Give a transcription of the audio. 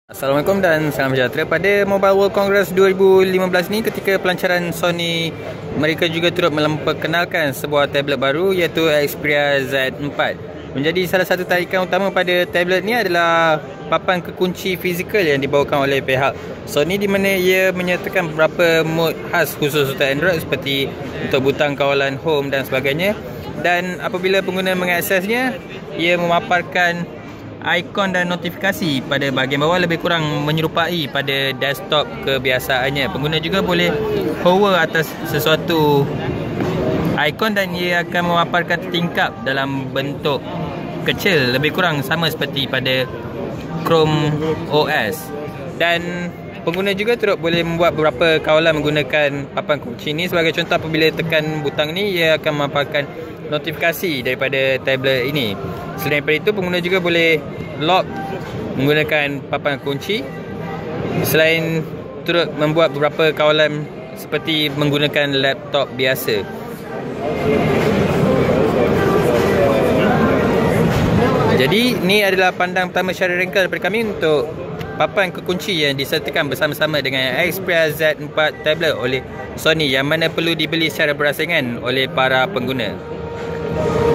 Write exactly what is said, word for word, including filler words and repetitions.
Assalamualaikum dan salam sejahtera. Pada Mobile World Congress dua ribu lima belas ni, ketika pelancaran Sony, mereka juga turut memperkenalkan sebuah tablet baru iaitu Xperia Z empat. Menjadi salah satu tarikan utama pada tablet ni adalah papan kekunci fizikal yang dibawakan oleh pihak Sony, di mana ia menyertakan beberapa mod khas khusus untuk Android seperti untuk butang kawalan home dan sebagainya. Dan apabila pengguna mengaksesnya, ia memaparkan ikon dan notifikasi pada bahagian bawah lebih kurang menyerupai pada desktop kebiasaannya. Pengguna juga boleh hover atas sesuatu ikon dan ia akan memaparkan tingkap dalam bentuk kecil, lebih kurang sama seperti pada Chrome O S. Dan pengguna juga turut boleh membuat beberapa kawalan menggunakan papan kunci ini. Sebagai contoh, apabila tekan butang ni, ia akan memaparkan notifikasi daripada tablet ini. Selain daripada itu, pengguna juga boleh lock menggunakan papan kunci. Selain turut membuat beberapa kawalan seperti menggunakan laptop biasa. Jadi ni adalah pandang pertama secara ringkas daripada kami untuk papan kekunci yang disertakan bersama-sama dengan Xperia Z empat tablet oleh Sony, yang mana perlu dibeli secara berasingan oleh para pengguna.